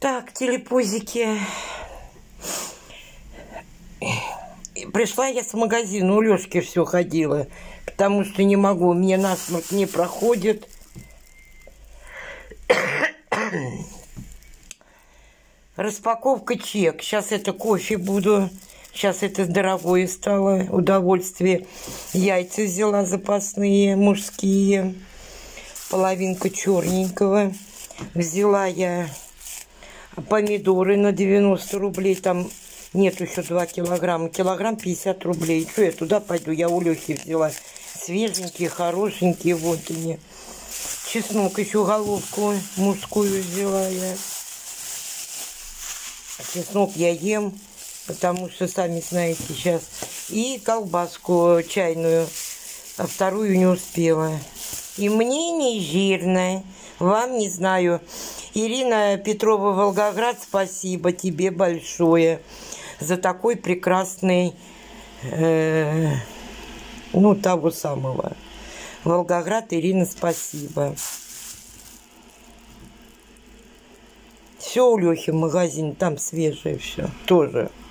Так, телепузики. Пришла я с магазина, у Лёшки все ходила, потому что не могу, мне насморк не проходит. Распаковка чек. Сейчас это кофе буду. Сейчас это дорогое стало удовольствие. Яйца взяла запасные, мужские. Половинка черненького. Взяла я помидоры на 90 рублей. Там нет еще 2 килограмма. Килограмм 50 рублей. Что я туда пойду? Я у Лехи взяла. Свеженькие, хорошенькие. Вот они. Чеснок еще головку мужскую взяла я. Чеснок я ем, потому что, сами знаете, сейчас. И колбаску чайную, а вторую не успела. И мне не жирно, вам не знаю. Ирина Петрова, Волгоград, спасибо тебе большое за такой прекрасный, того самого. Волгоград, Ирина, спасибо. Все у Лехи в магазине, там свежее все тоже.